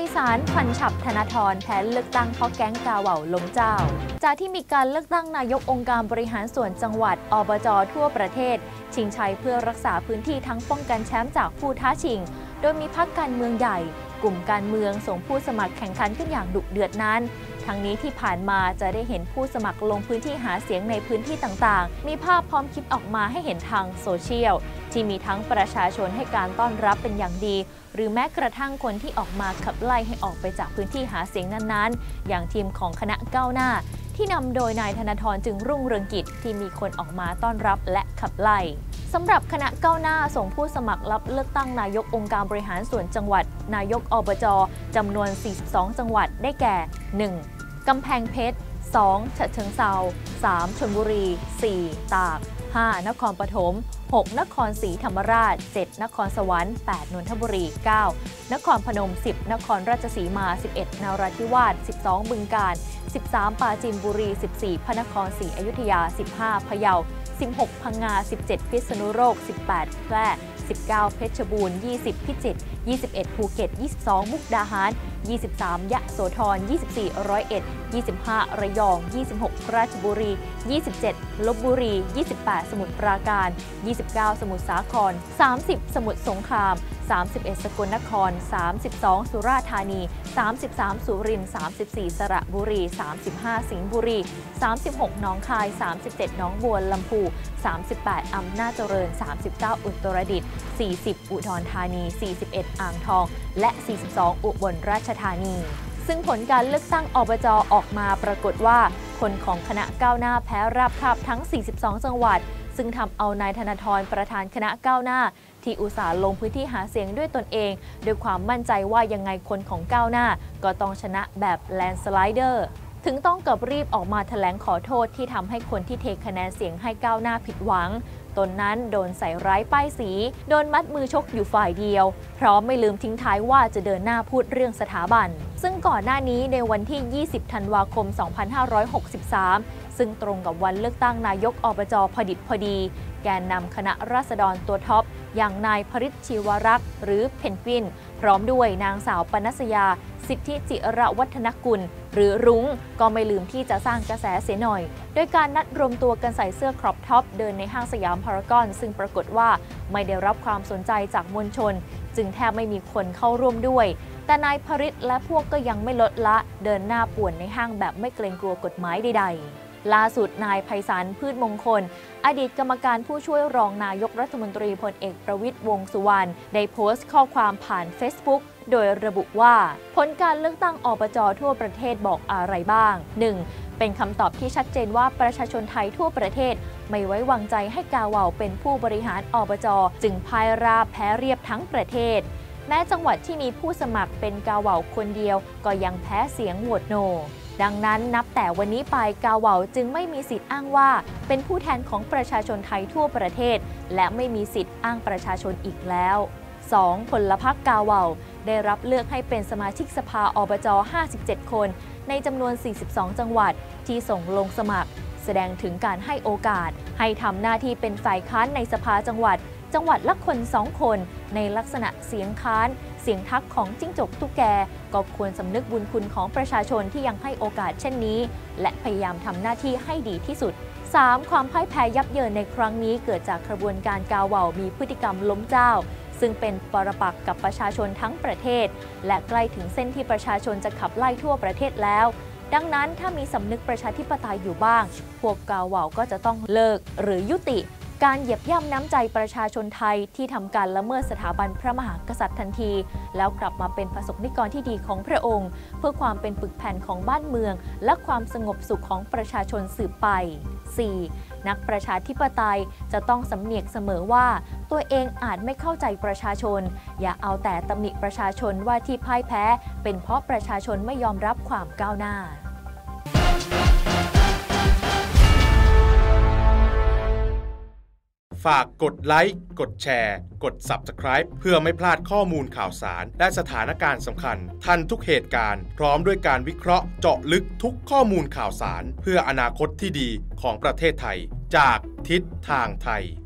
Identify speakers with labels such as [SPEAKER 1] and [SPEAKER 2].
[SPEAKER 1] ศาลพันฉับธนาธรแพ้เลือกตั้งเพราะแก๊งกาเหว่าล้มเจ้าจากที่มีการเลือกตั้งนายกองค์การบริหารส่วนจังหวัดอบจ.ทั่วประเทศชิงชัยเพื่อรักษาพื้นที่ทั้งป้องกันแชมป์จากผู้ท้าชิงโดยมีพรรคการเมืองใหญ่กลุ่มการเมืองส่งผู้สมัครแข่งขันกันอย่างดุเดือดนั้นทั้งนี้ที่ผ่านมาจะได้เห็นผู้สมัครลงพื้นที่หาเสียงในพื้นที่ต่างๆมีภาพพร้อมคลิปออกมาให้เห็นทางโซเชียลที่มีทั้งประชาชนให้การต้อนรับเป็นอย่างดีหรือแม้กระทั่งคนที่ออกมาขับไล่ให้ออกไปจากพื้นที่หาเสียงนั้นๆอย่างทีมของคณะก้าวหน้าที่นำโดยนายธนาธรจึงรุ่งเรืองกิจที่มีคนออกมาต้อนรับและขับไล่สำหรับคณะก้าวหน้าส่งผู้สมัครรับเลือกตั้งนายกองค์การบริหารส่วนจังหวัดนายกอบจ.จำนวน 42 จังหวัดได้แก่ 1. กำแพงเพชร 2. ฉะเชิงเทรา 3. ชลบุรี 4. ตาก 5. นครปฐม 6. นครศรีธรรมราช 7. นครสวรรค์ 8. นนทบุรี 9. นครพนม 10. นครราชสีมา 11. นราธิวาส 12. บึงกาฬ 13. ปราจีนบุรี 14. พระนครศรีอยุธยา 15. พะเยา 16. พังงา 17. พิษณุโลก 18. แพร่ 19. เพชรบูรณ์ 20. พิจิตร 21. ภูเก็ต 22. มุกดาหาร 23. ยะโสธร 24. ร้อยเอ็ด 25. ระยอง 26. ราชบุรี 27. ลพบุรี 28. สมุทรปราการ 29. สมุทรสาคร 30. สมุทรสงคราม 31. สกลนคร 32. สุราษฎร์ธานี 33. สุรินทร์ 34. สระบุรี 35. สิงห์บุรี 36. หนองคาย 37. หนองบัวลำพู 38. อำนาจเจริญ 39. อุตรดิตถ์ 40. อุดรธานี 41. อ่างทองและ 42. อุบลราชธานีซึ่งผลการเลือกตั้งอบจ.ออกมาปรากฏว่าคนของคณะก้าวหน้าแพ้ราบคาบทั้ง 42 จังหวัดซึ่งทำเอานายธนาธรประธานคณะก้าวหน้าที่อุตส่าห์ลงพื้นที่หาเสียงด้วยตนเองด้วยความมั่นใจว่ายังไงคนของก้าวหน้าก็ต้องชนะแบบแลนสไลเดอร์ถึงต้องกับรีบออกมาแถลงขอโทษที่ทำให้คนที่เทคะแนนเสียงให้ก้าวหน้าผิดหวังตนนั้นโดนใส่ร้ายป้ายสีโดนมัดมือชกอยู่ฝ่ายเดียวพร้อมไม่ลืมทิ้งท้ายว่าจะเดินหน้าพูดเรื่องสถาบันซึ่งก่อนหน้านี้ในวันที่ 20 ธันวาคม 2563 ซึ่งตรงกับวันเลือกตั้งนายกอบจ.พอดิบพอดีแกนนำคณะราษฎรตัวท็อปอย่างนายพฤทธิ์ชีวรักษ์หรือเพนกวินพร้อมด้วยนางสาวปนัสยาสิทธิจิระวัฒนกุลหรือรุ้งก็ไม่ลืมที่จะสร้างกระแสเสียหน่อยโดยการนัดรวมตัวกันใส่เสื้อครอปท็อปเดินในห้างสยามพารากอนซึ่งปรากฏว่าไม่ได้รับความสนใจจากมวลชนจึงแทบไม่มีคนเข้าร่วมด้วยแต่นายพฤทธิ์และพวกก็ยังไม่ลดละเดินหน้าป่วนในห้างแบบไม่เกรงกลัวกฎหมายใดๆล่าสุดนายไพศาลพืชมงคลอดีตกรรมการผู้ช่วยรองนายกรัฐมนตรีพลเอกประวิตรวงษ์สุวรรณได้โพสต์ข้อความผ่าน Facebook โดยระบุว่าผลการเลือกตั้งอบจ.ทั่วประเทศบอกอะไรบ้าง 1. เป็นคำตอบที่ชัดเจนว่าประชาชนไทยทั่วประเทศไม่ไว้วางใจให้กาเหว่าเป็นผู้บริหารอบจ.จึงพ่ายราบแพ้เรียบทั้งประเทศแม้จังหวัดที่มีผู้สมัครเป็นกาเหว่าคนเดียวก็ยังแพ้เสียงโหวตโนดังนั้นนับแต่วันนี้ไปกาเหว่าจึงไม่มีสิทธิ์อ้างว่าเป็นผู้แทนของประชาชนไทยทั่วประเทศและไม่มีสิทธิ์อ้างประชาชนอีกแล้ว 2. พลพรรคกาเหว่าได้รับเลือกให้เป็นสมาชิกสภาอบจ. 57 คนในจำนวน 42 จังหวัดที่ส่งลงสมัครแสดงถึงการให้โอกาสให้ทำหน้าที่เป็นฝ่ายค้านในสภาจังหวัดละคน 2 คนในลักษณะเสียงค้านเสียงทักของจิ้งจกตุ๊กแกก็ควรสำนึกบุญคุณของประชาชนที่ยังให้โอกาสเช่นนี้และพยายามทำหน้าที่ให้ดีที่สุด 3. ความพ่ายแพ้ยับเยินในครั้งนี้เกิดจากกระบวนการกาเหว่ามีพฤติกรรมล้มเจ้าซึ่งเป็นปรปักษ์กับประชาชนทั้งประเทศและใกล้ถึงเส้นที่ประชาชนจะขับไล่ทั่วประเทศแล้วดังนั้นถ้ามีสำนึกประชาธิปไตยอยู่บ้างพวกกาเหว่าก็จะต้องเลิกหรือยุติการเหยียบย่ำน้ำใจประชาชนไทยที่ทำการละเมิดสถาบันพระมหากษัตริย์ทันทีแล้วกลับมาเป็นประสบนิกรที่ดีของพระองค์เพื่อความเป็นปึกแผ่นของบ้านเมืองและความสงบสุขของประชาชนสืบไป 4. นักประชาธิปไตยจะต้องสำเนียกเสมอว่าตัวเองอาจไม่เข้าใจประชาชนอย่าเอาแต่ตำหนิประชาชนว่าที่พ่ายแพ้เป็นเพราะประชาชนไม่ยอมรับความก้าวหน้า
[SPEAKER 2] ฝากกดไลค์กดแชร์กด Subscribe เพื่อไม่พลาดข้อมูลข่าวสารและสถานการณ์สำคัญทันทุกเหตุการณ์พร้อมด้วยการวิเคราะห์เจาะลึกทุกข้อมูลข่าวสารเพื่ออนาคตที่ดีของประเทศไทยจากทิศทางไทย